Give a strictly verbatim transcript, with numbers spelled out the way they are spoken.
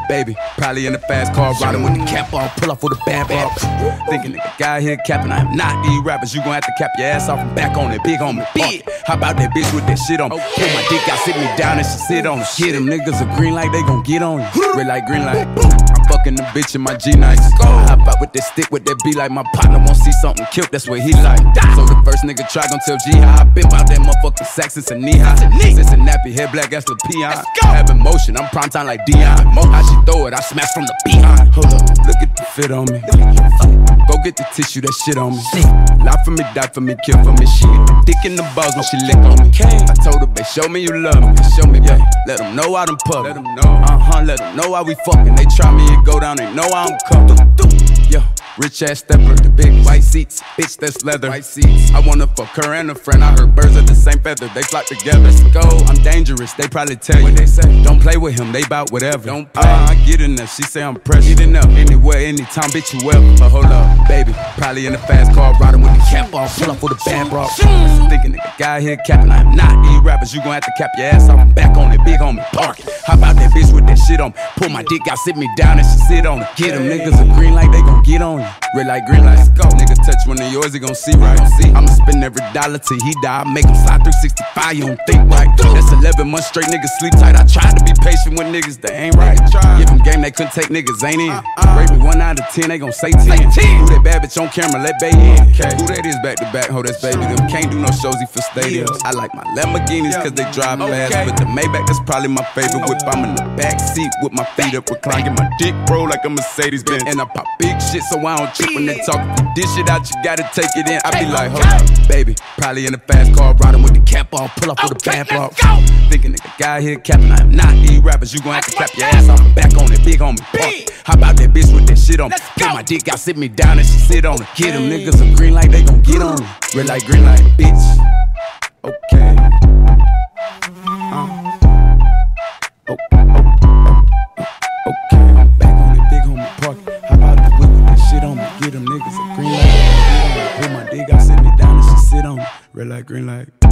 DaBaby, probably in the fast car, riding with the cap off, pull off with the bad bar. Thinking nigga guy here capping, I am not these rappers. You gon' have to cap your ass off and back on it, big on me. Big. How about that bitch with that shit on me? Pull my dick out, sit me down and she sit on it. Get them niggas a green light, they gon' get on you. Red light, green light. I'm fucking the bitch in my G nice. I hop out with that stick, with that be like my partner won't see something killed, that's what he like. So the first nigga try gon' tell G how I been about that motherfucking sack since a knee high. Since a nappy, head black as the peon. Having motion, I'm prime time like Deon. How she throw it, I smash from the behind. Hold up, look at the fit on me. Go get the tissue, that shit on me. Lie for me, die for me, kill for me. She get the dick in the balls when she lick on me. I told her, babe, show me you love me. Show me, yeah. Let them know I done puff. Let them know. Uh-huh, let them know how we fucking. They try me and go down, they know I don't come. Yo, rich ass stepper, the big white seats. Bitch, that's leather. White seats. I wanna fuck her and a friend. I heard birds of the same feather, they flock together. Let's go. I'm dangerous, they probably tell you. What they say? Don't play with him, they bout whatever. Don't play. Uh, I get in there, she say I'm precious. Get in there, anywhere, anytime, bitch, you ever. But hold up, baby, probably in the fast car, riding with the cap off, pull up with the band bra. Thinking nigga guy here capping, I am not these rappers. You gon' have to cap your ass off and back on it, big on me, park it. How about that bitch with that shit on me? Pull my dick out, sit me down and she sit on it. Get them niggas a green light, they gon' get on you. Red light, green light, go. Niggas touch one of yours, he gon' see right. I'ma spend every dollar till he die. I make him slide three sixty-five, you don't think right. That's eleven months straight, niggas sleep tight. I tried to be patient with niggas that ain't right. Give them game, they couldn't take niggas, ain't in. Rate me one out of ten, they gon' say ten. Who that bad bitch on camera, let baby in. Who that is back to back, ho, that's baby. Them can't do no shows, he for stadiums. I like my Lamborghinis cause they drive fast. But the Maybach, that's probably my favorite whip. I'm in the back seat with my feet up, reclining. My dick bro like a Mercedes Benz. And I pop big shit so I don't trip when they talk. If you dish it out, you gotta take it in. I be like, hold up, baby, probably in the fast car, riding with the cap off, pull up with the band bra. Thinking nigga guy here capping, I am not these rappers. You gon' have to cap your ass off and back on it, big on me, park. How about that bitch with that shit on me? Pull my dick out, sit me down and she sit on it. Get them niggas a green light, they gon' get on me. Red light, green light, bitch. Okay. Uh. Oh, oh, oh, oh, okay, I'm back on it, big homie, park. How about the whip with that shit on me? Get them niggas a green light. Pull my dick out, sit me down and she sit on me. Red light, green light.